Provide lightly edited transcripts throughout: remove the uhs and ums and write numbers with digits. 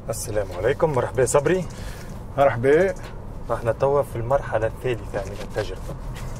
السلام عليكم، مرحبا صبري. مرحبا. احنا توا في المرحلة الثالثة من التجربة.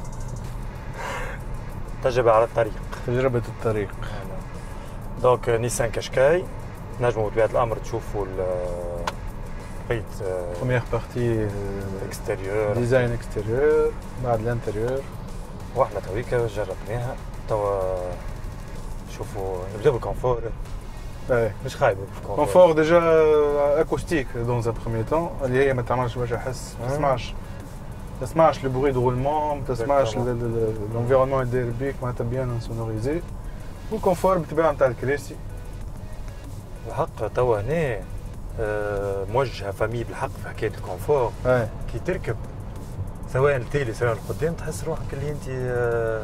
تجربة على الطريق. تجربة الطريق. دونك نيسان كاشكاي، نجموا بطبيعة الأمر تشوفوا بقية بروميير بارتي اكستيريور، ديزاين اكستيريور، بعد الانتيريور. واحنا تويكا جربناها. توا شوفوا نبداو بالكونفور. مش خايب بالكونفور. كونفور ديجا اكوستيك دون ان بروميير طون، اللي هي ما تعملش برشا حس، ما تسمعش لو بروي دو رولمون، ما تسمعش لونفيرونمون يدير بيك، معناتها بيان سونوريزي. والكونفور بالطبيعة نتاع الكراسي. الحق توا هنا موجهة فامي بالحق في حكاية الكونفور. كي تركب سواء التالي سواء القدام تحس روحك اللي انت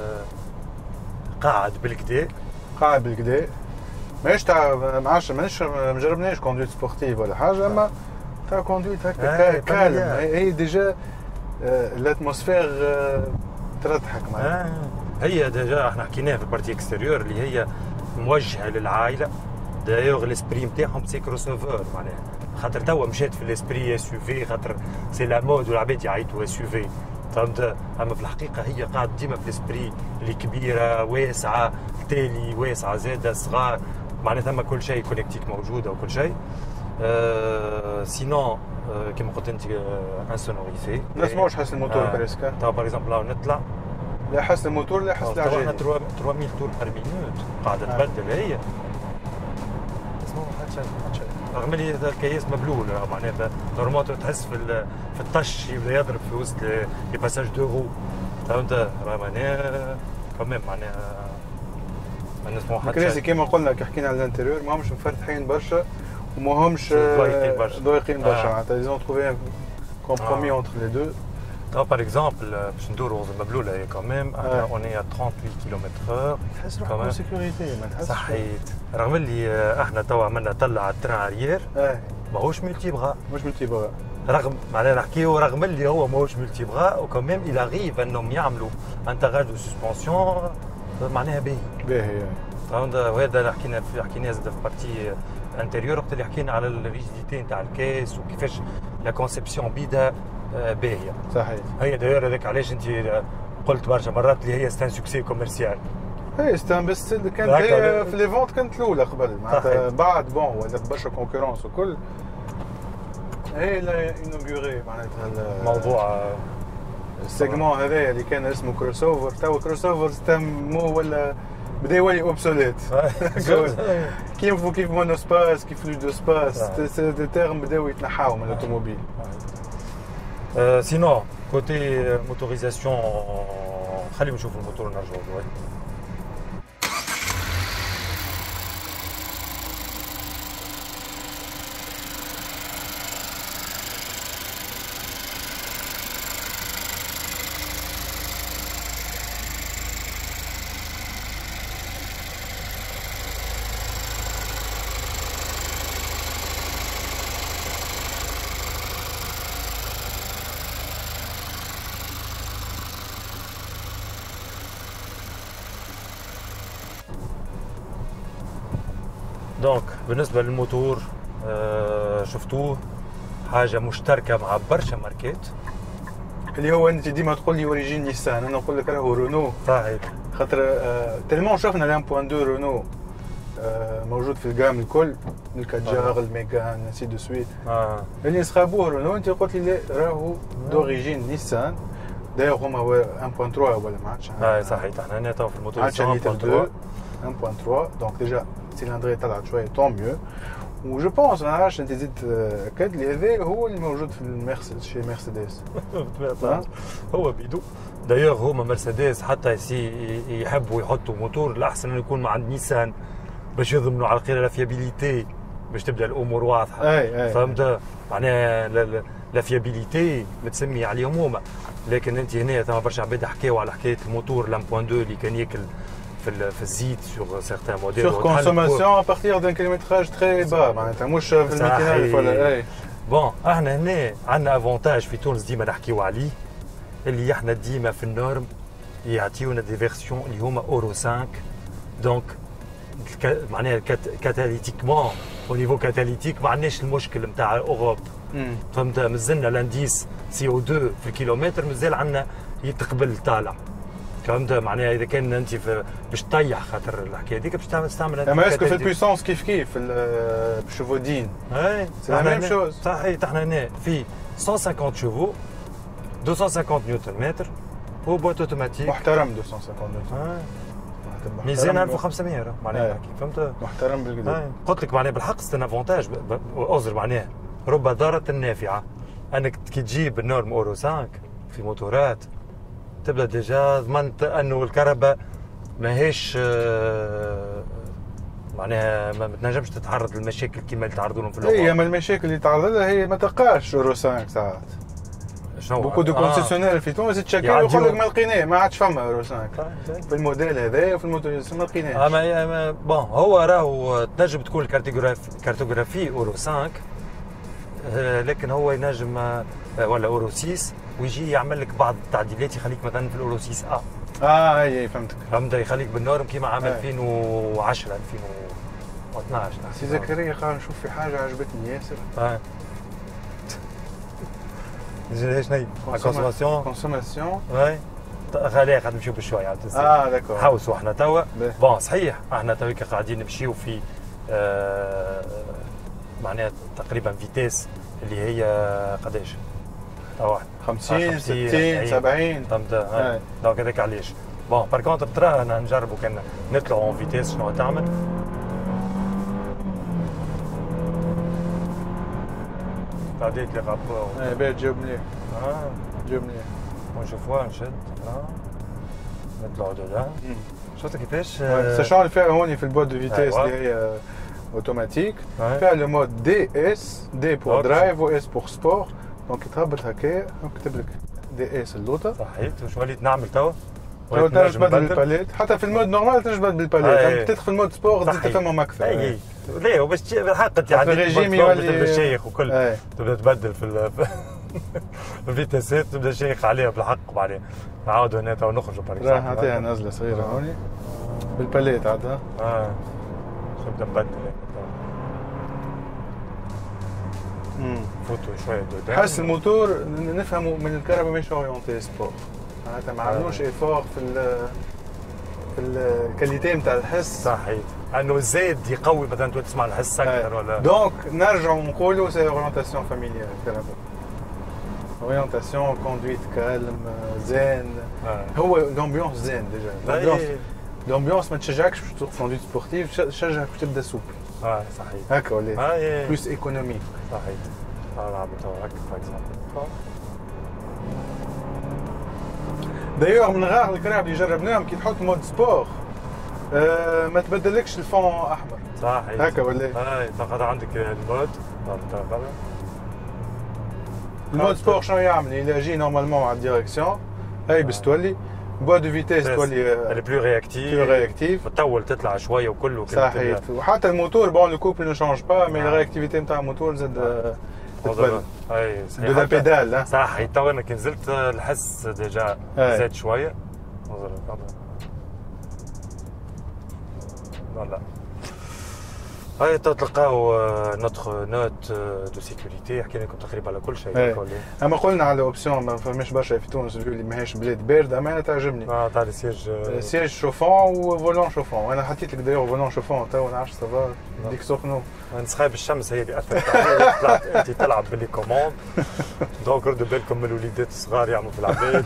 قاعد بالكدا. قاعد بالكدا. ماهيش تاع مانيش مجربناش كوندويت سبورتيف ولا حاجه، اما تاع كوندويت هكا كالم. هي ديجا الاتموسفير تضحك معايا. هي ديجا احنا حكيناها في البارتي اكستيريور اللي هي موجهه للعائله. دايوغ الاسبري نتاعهم سي كروس اوفر، معناها خاطر توا مشات في الاسبري اس يو في، خاطر سي لا مود والعباد يعيطوا اس يو في، فهمت؟ اما في الحقيقه هي قاعد ديما في الاسبري اللي كبيره واسعه، تالي واسعه زاده صغار، معناها ثم كل شيء كونيكتيك موجوده وكل شيء. سينون كيما قلت انت انسونوريزي، ما نسمعوش حس الموتور بريسكا. توا باغ اكزومبل لو نطلع لا حس الموتور لا حس العجل. احنا 3000 تور بار مينوت قاعده تبدل هي. اسمعوا هاتشي رغم اللي الكياس مبلول، معناها نورمال تحس في الطش يبدا يضرب في وسط لي باساج دو رو، فهمت؟ معناها كمان معناها ما نسمعوا حتى الكراسي كيما قلنا كي حكينا على الانتيريور ماهمش مفرتحين برشا وماهمش ضايقين برشا، معناتها لازم تروفي كومبرومي اونتر لي دو. توا باغ اكزومبل باش ندوروا المبلوله هي كمان اون اي 38 كيلومتر، تحس روحك اون سيكوريتي، ما تحسش. صحيت، رغم اللي احنا توا عملنا طلع على التران اريير ماهوش ملتي بغا، مش ملتي بغا، رغم معناها نحكيو رغم اللي هو ماهوش ملتي بغا وكمان الى غيف انهم يعملوا انتاغاج دو سسبونسيون معناها باهي. فهمت؟ وهذا حكينا زاد في بارتي انتيريور وقت اللي حكينا على الريجيديتي نتاع الكاس وكيفاش لا كونسيبسيون بيدا باهيه. صحيح. هي داير هذاك علاش انت قلت برشا مرات اللي هي ستان سوكسي كوميرسيال. اي ستان بس كانت هي في لي فونت كانت الاولى قبل، معناتها بعد بون ولا برشا كونكورونس وكل هي اللي انوغوري معناتها الموضوع السيجمون هذايا اللي كان اسمه كروس اوفر. توا كروس اوفر مو ولا بدا يولي اوبسوليت. كيف مونو سباس كيف فلو دو سباس، سي دي تيرم بداو يتنحاو من الاوتوموبيل. سينو كوتي موتوريزاسيون خلينا نشوفوا الموتور ونرجعوا له. دونك بالنسبه للموتور شفتوه حاجه مشتركه مع برشا ماركات، اللي هو انت ديما تقول لي اوريجين نيسان، انا نقول لك راهو رونو. صحيح. خاطر تلمون شفنا ل 1.2 رونو موجود في الجام الكل، الكادجار الميغان سي دو سويت. اللي نسخابوه رونو انت قلت لي لا راهو دوريجين نيسان. دايوغ هما 1.3 ولا ما عادش. صحيح. احنا هنا تو في الموتور 1.3 دونك ديجا السيلندري طلعت شويه طون ميو. وجو بونس ما نعرفش انت زدت اكد لي هذا هو اللي موجود في المرسيدس شي مرسيدس. هو بيدو دايوغ هما مرسيدس حتى يحبوا يحطوا موتور الاحسن انه يكون مع نيسان باش يضمنوا على القيله الفيابيليتي باش تبدا الامور واضحه. فهمت؟ معناها لا فيابيليتي متسمي عليهم هما، لكن انت هنا ثم برشا عباد حكاو على حكايه الموتور ل 1.2 اللي كان ياكل في الزيت سور سيغتان موديل سور كونسوماسيون ا بارتير دان كيلومتراج تري با، معناتها مش في الماكينات ولا بون. احنا هنا عندنا افونتاج في تونس ديما نحكيو عليه، اللي احنا ديما في النورم يعطيونا دي فيرسيون اللي هما اورو 5. دونك معناها كاتاليتيكمون او نيفو كاتاليتيك ما عندناش المشكل نتاع اوروب. فهمت؟ مازلنا لانديس سي او 2 في الكيلومتر مازال عندنا يتقبل طالع. فهمت؟ معناها اذا كان انت باش تطيح خاطر الحكايه هذيك باش تستعمل اما اسكو في البيسونس كيف بالشوفودين؟ اي سي لا ميم شوز. صحيح احنا هنا في 150 شوفو 250 نيوتن متر وبوت اوتوماتيك محترم 250 نيوتن. ميزان 1500 معناها نحكي. فهمت؟ محترم بالكدا. قلت لك معناها بالحق سي ان افونتاج اعذر معناها رب ضارة نافعة انك كي تجيب النورم اورو 5 في موتورات تبدا ديجا ضمنت انه الكهرباء ماهيش معناها ما تنجمش تتعرض للمشاكل كيما اللي تعرضوا لهم في الاول. هي من المشاكل اللي تعرض لها هي ما تلقاش اورو 5 ساعات. شنو بوكو دو كونسيسيونير في تونس تشكل ويقول لك ما لقيناه ما عادش فما اورو 5 في الموديل هذا وفي الموتوريزاسيون ما لقيناهش. اما بون هو راهو تنجم تكون الكارتوغرافي اورو 5 لكن هو ينجم ولا اورو 6 ويجي يعمل لك بعض التعديلات يخليك مثلا في الاورو 6 اي فهمتك. فهمت؟ يخليك بالنورم كيما عام 2010 2012. سي زكريا قال نشوف في حاجه عجبتني ياسر. شنو هي؟ كونسوماسيون اي خلينا قاعد نمشيو بشويه داكور حوسوا احنا توا بون صحيح احنا تويك قاعدين نمشيو في معناها تقريبا فيتيس اللي هي قداش؟ 50 60 70 فهمت؟ دونك هذاك علاش بون بار كونتر ترى انا نجربوا كان نطلعوا اون فيتيس شنو تعمل. تعديت لي غابور باهي تجاوب مليح. جاوب مليح ونشوفوها نشد نطلعوا دولا. شفت كيفاش؟ ساشون اللي فيها هوني في البود دو فيتيس اللي هي اوتوماتيك فيها لو مود دي اس دي بور درايف و اس بور سبور. دونك تهبط هكايا نكتب لك دي اس اللوطه. صحيت. وش وليت نعمل توا؟ تنجم تبدل بالباليت حتى في المود نورمال تنجم تبدل بالباليت. تدخل مود سبور تزيد تفهمهم اكثر. اي ليه وباش بالحق انت عندك الريجيم يولي تبدا شيخ وكل تبدا تبدل في الفيتاسات تبدا شيخ عليها بالحق. وبعدين نعاودوا هنا تو نخرجوا باريكزامبل. راح نعطيها نزله صغيره هوني بالباليت عاد. نبدا نبدل فوتوا شويه دودا. حس الموتور نفهموا من الكهرباء مش اورينتي سبور معناتها ما عملوش ايفور في الكاليتي نتاع الحس. صحيح انه زايد يقوي مثلا تسمع الحس اكثر ولا. دونك نرجعوا نقولوا سي اورينتاسيون فاميليال الكهرباء. اورينتاسيون كوندويت كالم زين. هو لومبيونس زين ديجا. لومبيونس ما تشجعكش باش تسوق كوندويت سبورتيف تشجعك باش تبدا سوبل. صحيح هكا ولا بلوس ايكونوميك. صحيح. نعمل توا هكا باغ اكزومبل. دايوغ من غير الكراب اللي جربناهم كي تحط مود سبور ما تبدلكش الفون احمر. صحيح هكا ولا تاخذ عندك المود المود سبور شنو يعمل؟ الى جي نورمالمون على الديريكسيون هاي بس تولي بوا دو فيتيس تولي اللي بلو رياكتيف تطول تطلع شويه وكله صحيح. وحتى الموتور بون لو كوبل نو شونج با مي الرياكتيفيتي نتاع الموتور زاد تتبدل. اي دو لا بيدال صحيح. تو انا كي نزلت الحس ديجا زاد شويه. فوالا هاي تلقاو نوت دو سيكوريتي حكينا لكم تقريبا على كل شيء. اما قلنا على اوبسيون ما فماش برشا في تونس اللي ماهيش بلاد بارده اما انا تعجبني. تاع السياج شوفون وفولون شوفون. انا حطيت لك دايوغ فولون شوفون تو نعرفش سافا ديك سخنو نسخايب الشمس هي اللي اثرت عليك. انت تلعب باللي كوموند دونك ردوا بالكم من الوليدات الصغار يعملوا في العباد.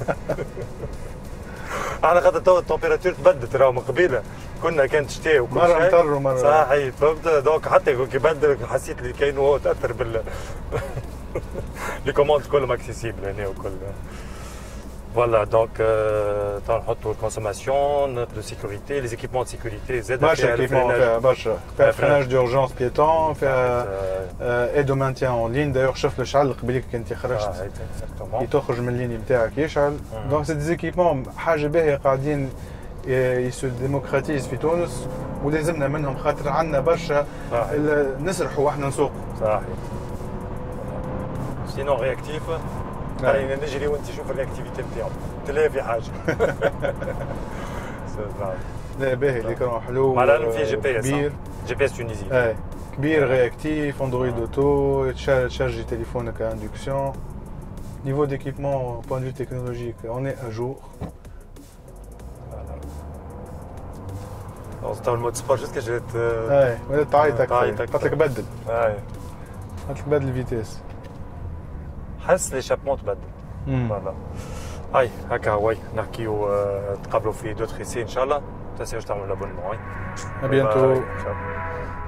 احنا خاطر تو التمبيراتور تبدلت راهو من قبيله كنا كانت شتاء وكل شيء مره مطر ومره صحيح. فهمت؟ دونك حتى كي بدل حسيت اللي كاين هو تاثر بال لي كوموند كلهم اكسيسيبل هنا وكل فوالا. دونك نحطوا الكونسوماسيون دو سيكوريتي لي زيكيبمون دو سيكوريتي زاد برشا كيفمون فيها برشا فيها فريناج دورجونس بيتون فيها ايدو مانتيان اون لين. دايوغ شوف الشعل قبيلك كنت خرجت كي تخرج من اللين نتاعك يشعل. دونك سي دي زيكيبمون حاجه باهيه قاعدين يسو ديموكراتيز في تونس ولازمنا منهم خاطر عندنا برشا نسرحوا واحنا نسوقوا. صحيح. سينو رياكتيف نجري وانت شوف الرياكتيفيتي نتاعو تلاقي في حاجه. لا باهي l'écran حلو مع العلم فيه جي بي اس كبير جي بي اس تونسي اي كبير رياكتيف اندرويد اوتو تشارجي تليفونك à induction niveau d'équipement point de vue technologique on est à jour تو المود سبور جوست جات اي ولا تعيط قلت لك بدل اي قلت لك بدل الفيتيس حس لي شابمون تبدل فوالا اي هكا هو نحكيو تقابلوا في دوتر سي ان شاء الله. تنساوش تعملوا لابونمون. à bientôt.